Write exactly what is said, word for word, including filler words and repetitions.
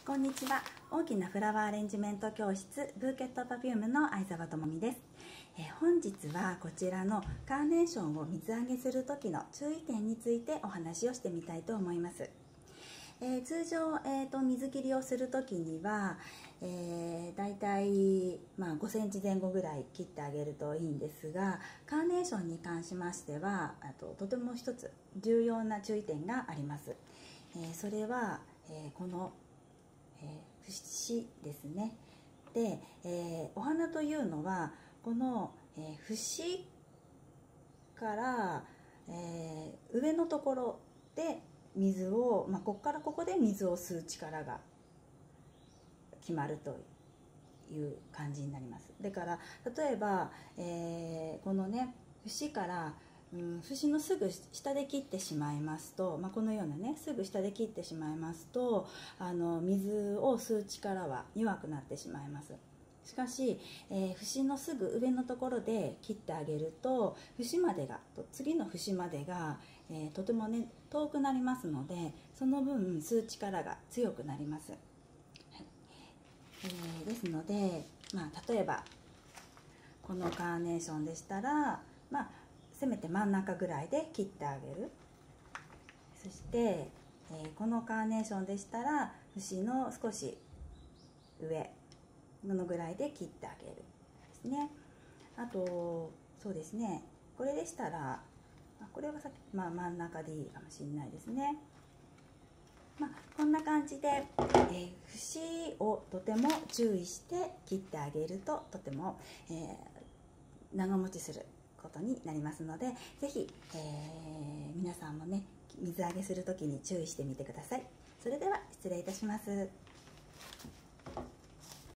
こんにちは。大きなフラワーアレンジメント教室ブーケットパフュームの相沢智美です。えー、本日はこちらのカーネーションを水揚げする時の注意点についてお話をしてみたいと思います。えー、通常、えーと、水切りをする時には、えー、だいたい、まあ、ごセンチぜん後ぐらい切ってあげるといいんですが、カーネーションに関しましてはあととても一つ重要な注意点があります。えー、それは、えー、このえー、節ですね。で、えー、お花というのはこの、えー、節から、えー、上のところで水を、まあ、ここからここで水を吸う力が決まるという感じになります。だから例えば、えー、このね節からうん、節のすぐ下で切ってしまいますと、まあ、このようなねすぐ下で切ってしまいますとあの水を吸う力は弱くなってしまいます。しかし、えー、節のすぐ上のところで切ってあげると節までが次の節までが、えー、とてもね遠くなりますので、その分吸う力が強くなります。はい、えー、ですので、まあ、例えばこのカーネーションでしたら、まあせめて真ん中ぐらいで切ってあげる。そして、えー、このカーネーションでしたら節の少し上のぐらいで切ってあげるですね。あとそうですね、これでしたらこれはさっき、まあ、真ん中でいいかもしれないですね。まあ、こんな感じで、えー、節をとても注意して切ってあげるととても、えー、長持ちすることになりますので、ぜひ、えー、皆さんもね水揚げするときに注意してみてください。それでは失礼いたします。